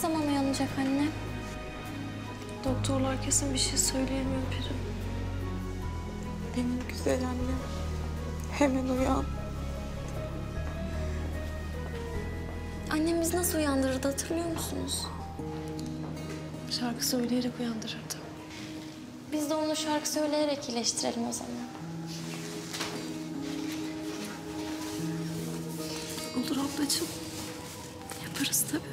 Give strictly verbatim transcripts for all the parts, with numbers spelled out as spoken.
zaman uyanacak anne? Doktorlar kesin bir şey söyleyemiyor Peri. Benim güzel annem. Hemen uyan. Annemiz nasıl uyandırırdı hatırlıyor musunuz? Şarkı söyleyerek uyandırırdı. Biz de onu şarkı söyleyerek iyileştirelim o zaman. Olur ablacığım. Yaparız tabii.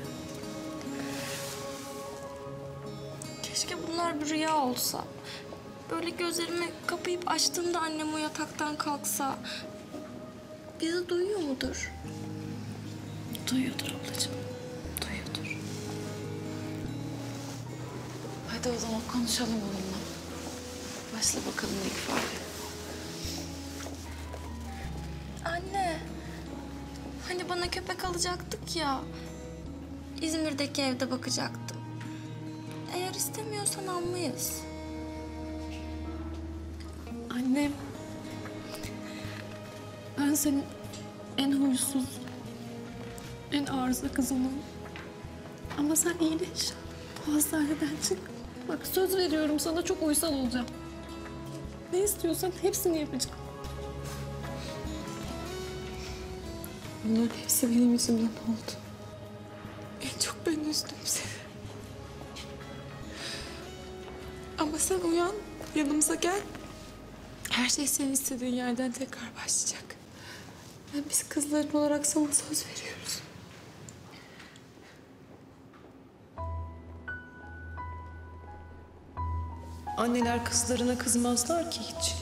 Keşke bunlar bir rüya olsa. Böyle gözlerimi kapayıp açtığımda annem o yataktan kalksa. Bizi duyuyor mudur? Duyuyordur ablacığım. Duyuyordur. Hadi o zaman konuşalım onunla. Başla bakalım ilk fare. Anne. Hani bana köpek alacaktık ya. İzmir'deki evde bakacaktım. Eğer istemiyorsan almayız. Annem. Ben senin en huysuz, en arıza kızınım. Ama sen iyileş. Bu hastaneden çık. Bak söz veriyorum sana, çok uysal olacağım. Ne istiyorsan hepsini yapacağım. Bunların hepsi benim yüzümden oldu. En çok ben üzdüm seni. Ama sen uyan, yanımıza gel. Her şey senin istediğin yerden tekrar başlayacak. Yani biz kızların olarak sana söz veriyoruz. Anneler kızlarına kızmazlar ki hiç.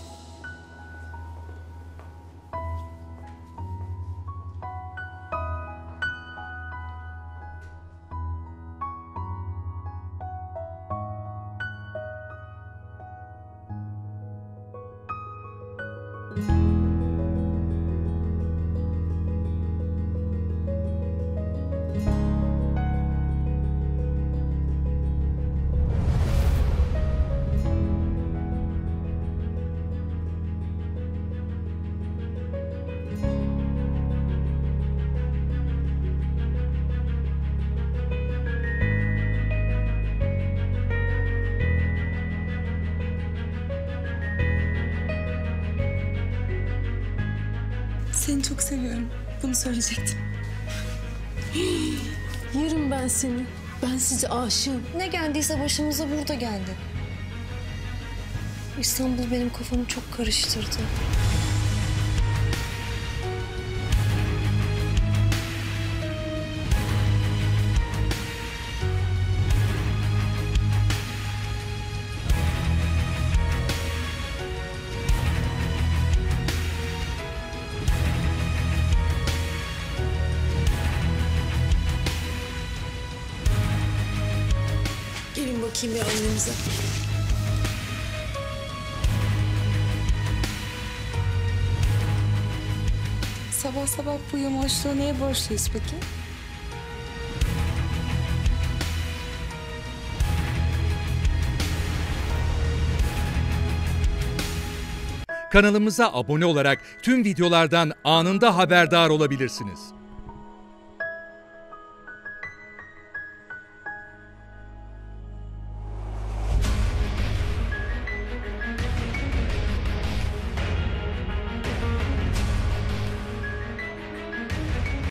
Seni çok seviyorum. Bunu söyleyecektim. Yerim ben seni. Ben size aşığım. Ne geldiyse başımıza burada geldi. İstanbul benim kafamı çok karıştırdı. Gelin bakayım bir annemize. Sabah sabah bu yamaçlığa neye borçluyuz peki? Kanalımıza abone olarak tüm videolardan anında haberdar olabilirsiniz.